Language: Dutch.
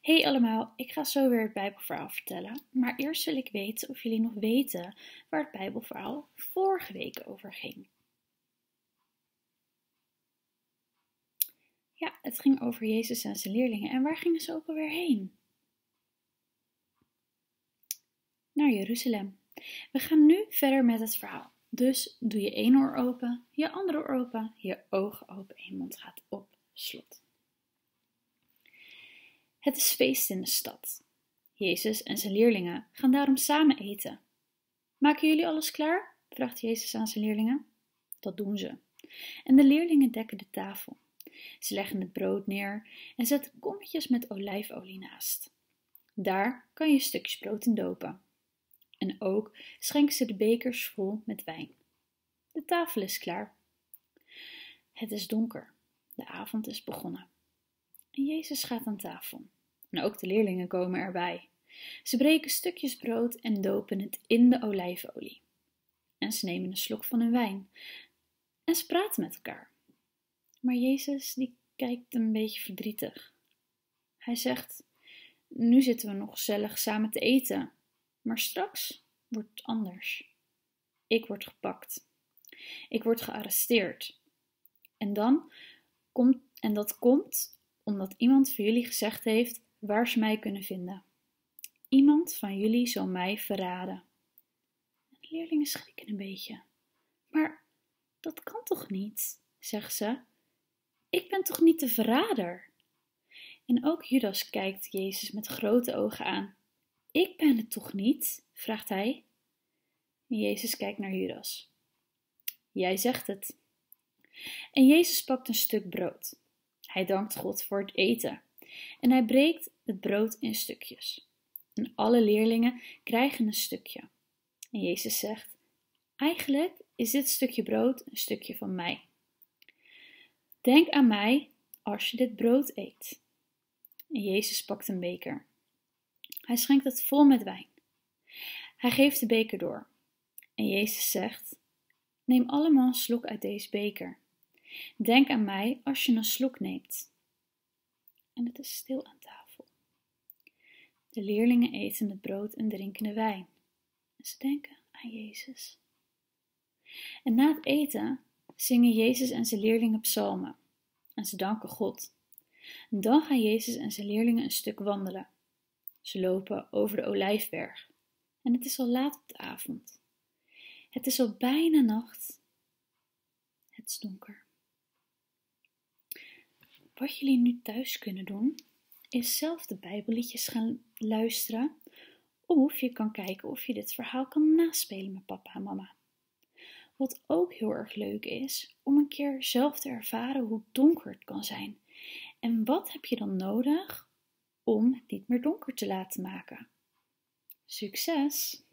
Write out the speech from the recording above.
Hey allemaal, ik ga zo weer het Bijbelverhaal vertellen, maar eerst wil ik weten of jullie nog weten waar het Bijbelverhaal vorige week over ging. Ja, het ging over Jezus en zijn leerlingen. En waar gingen ze ook alweer heen? Naar Jeruzalem. We gaan nu verder met het verhaal. Dus doe je één oor open, je andere oor open, je ogen open en je mond gaat op slot. Het is feest in de stad. Jezus en zijn leerlingen gaan daarom samen eten. Maken jullie alles klaar? Vraagt Jezus aan zijn leerlingen. Dat doen ze. En de leerlingen dekken de tafel. Ze leggen het brood neer en zetten kommetjes met olijfolie naast. Daar kan je stukjes brood in dopen. En ook schenken ze de bekers vol met wijn. De tafel is klaar. Het is donker. De avond is begonnen. En Jezus gaat aan tafel. En ook de leerlingen komen erbij. Ze breken stukjes brood en dopen het in de olijfolie. En ze nemen een slok van hun wijn. En ze praten met elkaar. Maar Jezus die kijkt een beetje verdrietig. Hij zegt, nu zitten we nog gezellig samen te eten. Maar straks wordt het anders. Ik word gepakt. Ik word gearresteerd. En dat komt omdat iemand van jullie gezegd heeft waar ze mij kunnen vinden. Iemand van jullie zal mij verraden. De leerlingen schrikken een beetje. Maar dat kan toch niet, zegt ze. Ik ben toch niet de verrader? En ook Judas kijkt Jezus met grote ogen aan. Ik ben het toch niet? Vraagt hij. En Jezus kijkt naar Judas. Jij zegt het. En Jezus pakt een stuk brood. Hij dankt God voor het eten. En hij breekt het brood in stukjes. En alle leerlingen krijgen een stukje. En Jezus zegt, eigenlijk is dit stukje brood een stukje van mij. Denk aan mij als je dit brood eet. En Jezus pakt een beker. Hij schenkt het vol met wijn. Hij geeft de beker door. En Jezus zegt, neem allemaal een slok uit deze beker. Denk aan mij als je een slok neemt. En het is stil aan tafel. De leerlingen eten het brood en drinken de wijn. En ze denken aan Jezus. En na het eten zingen Jezus en zijn leerlingen psalmen. En ze danken God. En dan gaan Jezus en zijn leerlingen een stuk wandelen. Ze lopen over de Olijfberg. En het is al laat op de avond. Het is al bijna nacht. Het is donker. Wat jullie nu thuis kunnen doen, is zelf de Bijbelliedjes gaan luisteren. Of je kan kijken of je dit verhaal kan naspelen met papa en mama. Wat ook heel erg leuk is, om een keer zelf te ervaren hoe donker het kan zijn. En wat heb je dan nodig om het niet meer donker te laten maken? Succes!